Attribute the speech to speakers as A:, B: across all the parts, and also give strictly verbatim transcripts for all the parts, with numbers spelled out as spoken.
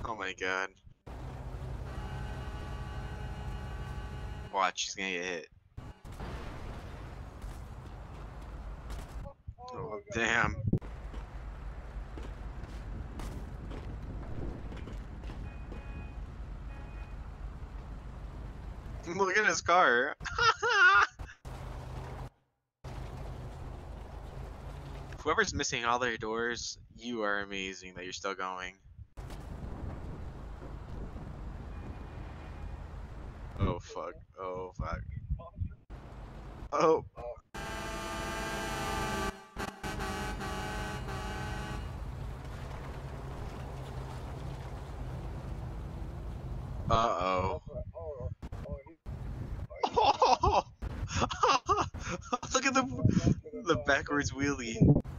A: Oh my god. Watch, she's gonna get hit. Oh, damn. Look at his car. Whoever's missing all their doors, you are amazing that you're still going. Oh fuck. Oh fuck. Oh. Uh-oh. Oh. Look at the the backwards wheelie.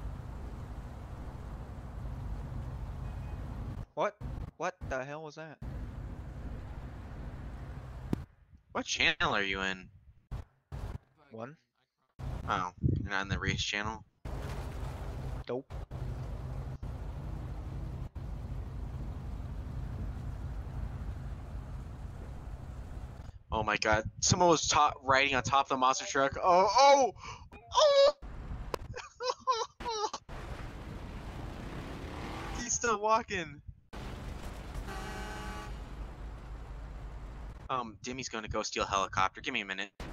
B: What? What the hell was that?
A: What channel are you in?
B: One?
A: Oh, you're not in the race channel?
B: Nope.
A: Oh my god. Someone was top riding on top of the monster truck. Oh, oh! Oh! He's still walking. Um, Dimmy's gonna go steal a helicopter. Give me a minute.